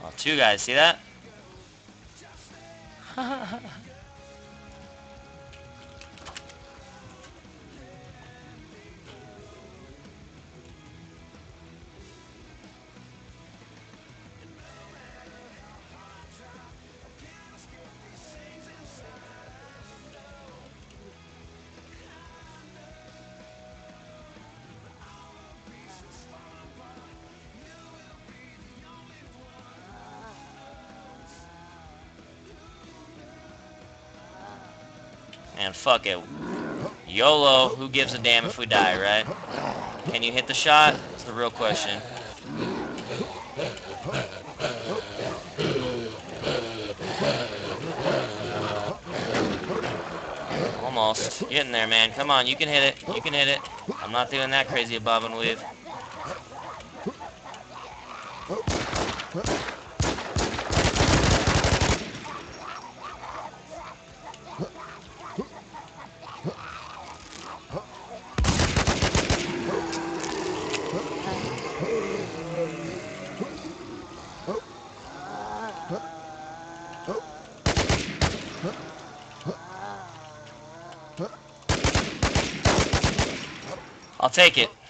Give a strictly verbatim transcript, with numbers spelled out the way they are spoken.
Oh, two guys, see that? Man, fuck it. YOLO, who gives a damn if we die, right? Can you hit the shot? That's the real question. Almost. Get in there, man. Come on, you can hit it. You can hit it. I'm not doing that crazy above and weave. I'll take it.